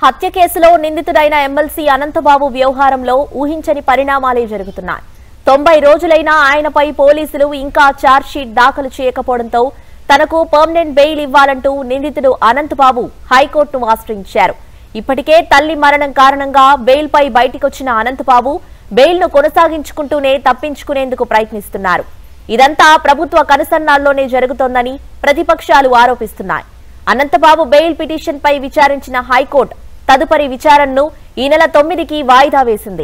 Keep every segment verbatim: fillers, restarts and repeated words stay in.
హత్య కేసులో నిందితుడైన ఎమ్మెల్సీ అనంతబాబు వ్యవహారంలో ఊహించని పరిణామాలే జరుగుతున్నాయి. తొంభై రోజులైనా ఆయనపై పోలీసులు ఇంకా ఛార్జ్ షీట్ దాఖలు చేయకపోవడంతో తనకు పర్మనెంట్ బెయిల్ ఇవ్వాలంటూ నిందితుడు అనంతబాబు హైకోర్టును ఆశ్రయించారు. ఇప్పటికే తల్లి మరణం కారణంగా బెయిల్ పై బయటికొచ్చిన అనంతబాబు బెయిల్ ను కొనసాగించుకుంటూనే తప్పించుకునేందుకు ప్రయత్నిస్తున్నారు. ఇదంతా ప్రభుత్వ కనుసన్నల్లోనే జరుగుతోందని ప్రతిపక్షాలు ఆరోపిస్తున్నాయి. అనంతబాబు బెయిల్ పిటిషన్ పై విచారించిన హైకోర్టు తదుపరి విచారణను ఈ నెల తొమ్మిదికి వాయిదా వేసింది.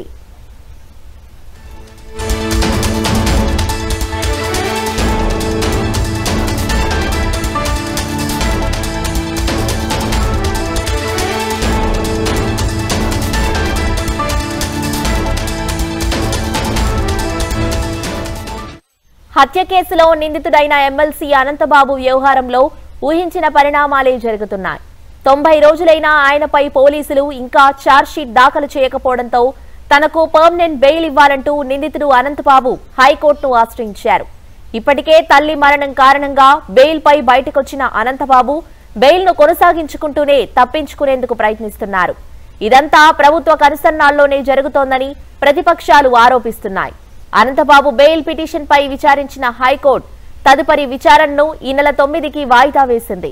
హత్య కేసులో నిందితుడైన ఎమ్మెల్సీ అనంతబాబు వ్యవహారంలో ఊహించిన పరిణామాలే జరుగుతున్నాయి. తొంభై రోజులైనా ఆయనపై పోలీసులు ఇంకా ఛార్జ్ షీట్ దాఖలు చేయకపోవడంతో తనకు పర్మనెంట్ బెయిల్ ఇవ్వాలంటూ నిందితుడు అనంతబాబు హైకోర్టును ఆశ్రయించారు. ఇప్పటికే తల్లి మరణం కారణంగా బెయిల్ పై బయటకొచ్చిన అనంతబాబు బెయిల్ ను కొనసాగించుకుంటూనే తప్పించుకునేందుకు ప్రయత్నిస్తున్నారు. ఇదంతా ప్రభుత్వ కనుసన్నల్లోనే జరుగుతోందని ప్రతిపక్షాలు ఆరోపిస్తున్నాయి. అనంతబాబు బెయిల్ పిటిషన్ పై విచారించిన హైకోర్టు తదుపరి విచారణను ఈ నెల తొమ్మిదికి వాయిదా వేసింది.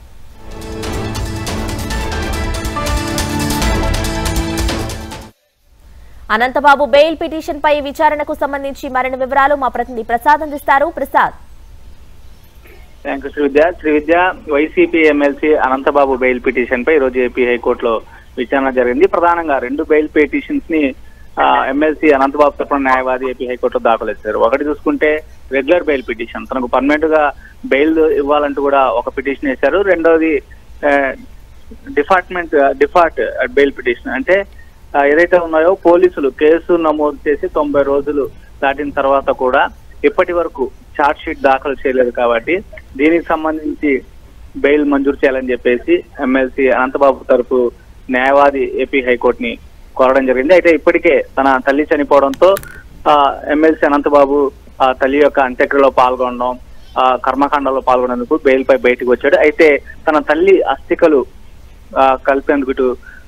అనంతబాబు బెయిల్ పిటిషన్ పై విచారణకు సంబంధించి మరిన్ని వివరాలు మా ప్రతినిధి ప్రసాద్ అందిస్తారు. Prasad. Thank you Srividya. Srividya, YCP MLC Ananthababu bail petition పై ఈరోజు ఏపీ హైకోర్టులో విచారణ జరిగింది. ప్రధానంగా రెండు బెయిల్ పిటిషన్స్ ని ఎమ్మెల్సీ అనంతబాబు తరఫున న్యాయవాది ఏపీ హైకోర్టులో దాఖలు చేశారు. ఒకటి చూసుకుంటే రెగ్యులర్ బెయిల్ పిటిషన్, తనకు పర్మనెంట్ గా బెయిల్ ఇవ్వాలంటూ కూడా ఒక పిటిషన్ వేశారు. రెండోది డిపార్ట్మెంట్ డిఫాల్ట్ బెయిల్ పిటిషన్, అంటే ఏదైతే ఉన్నాయో పోలీసులు కేసు నమోదు చేసి తొంభై రోజులు దాటిన తర్వాత కూడా ఇప్పటి వరకు ఛార్జ్ షీట్ దాఖలు చేయలేదు కాబట్టి దీనికి సంబంధించి బెయిల్ మంజూరు చేయాలని చెప్పేసి ఎమ్మెల్సీ అనంతబాబు తరఫు న్యాయవాది ఏపీ హైకోర్టుని కోరడం జరిగింది. అయితే ఇప్పటికే తన తల్లి చనిపోవడంతో ఎమ్మెల్సీ అనంతబాబు ఆ తల్లి యొక్క అంత్యక్రియలో పాల్గొనడం, ఆ కర్మకాండంలో పాల్గొనేందుకు బెయిల్ పై బయటకు వచ్చాడు. అయితే తన తల్లి అస్థికలు కలిపేందుకు ఇటు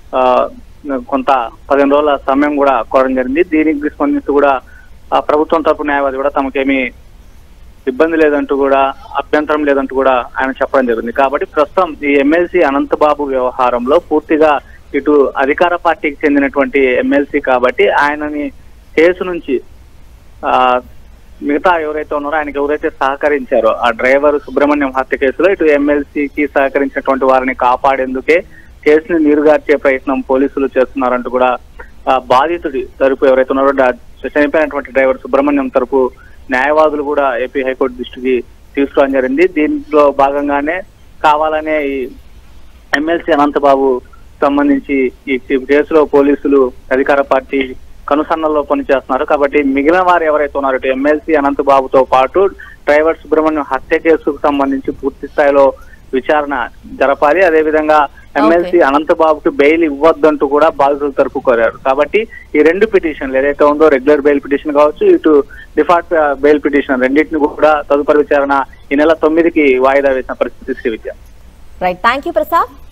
కొంత పదిహేను రోజుల సమయం కూడా కోరడం జరిగింది. దీనికి స్పందిస్తూ కూడా ప్రభుత్వం తరపు న్యాయవాది కూడా తమకేమీ ఇబ్బంది లేదంటూ కూడా అభ్యంతరం లేదంటూ కూడా ఆయన చెప్పడం జరిగింది. కాబట్టి ప్రస్తుతం ఈ ఎమ్మెల్సీ అనంతబాబు వ్యవహారంలో పూర్తిగా ఇటు అధికార పార్టీకి చెందినటువంటి ఎమ్మెల్సీ కాబట్టి ఆయనని కేసు నుంచి ఆ మిగతా ఎవరైతే ఉన్నారో ఆయనకి ఎవరైతే సహకరించారో ఆ డ్రైవర్ సుబ్రహ్మణ్యం హత్య కేసులో ఇటు ఎమ్మెల్సీకి సహకరించినటువంటి వారిని కాపాడేందుకే కేసుని నీరుగార్చే ప్రయత్నం పోలీసులు చేస్తున్నారంటూ కూడా బాధితుడి తరపు ఎవరైతే ఉన్నారో చనిపోయినటువంటి డ్రైవర్ సుబ్రహ్మణ్యం తరపు న్యాయవాదులు కూడా ఏపీ హైకోర్టు దృష్టికి తీసుకోవడం జరిగింది. దీంట్లో భాగంగానే కావాలనే ఈ ఎమ్మెల్సీ అనంతబాబు సంబంధించి ఈ కేసులో పోలీసులు అధికార పార్టీ కనుసన్నల్లో పనిచేస్తున్నారు. కాబట్టి మిగిలిన వారు ఎవరైతే ఉన్నారో ఇటు ఎమ్మెల్సీ అనంతబాబుతో పాటు డ్రైవర్ సుబ్రహ్మణ్యం హత్య కేసుకు సంబంధించి పూర్తి స్థాయిలో విచారణ జరపాలి. అదేవిధంగా ఎమ్మెల్సీ అనంతబాబుకి బెయిల్ ఇవ్వద్దంటూ కూడా బాధితుల తరపు కోరారు. కాబట్టి ఈ రెండు పిటిషన్లు ఏదైతే ఉందో రెగ్యులర్ బెయిల్ పిటిషన్ కావచ్చు, ఇటు డిఫాల్ట్ బెయిల్ పిటిషన్ రెండింటిని కూడా తదుపరి విచారణ ఈ నెల తొమ్మిదికి వాయిదా వేసిన పరిస్థితి Srividya. Right, thank you Prasad.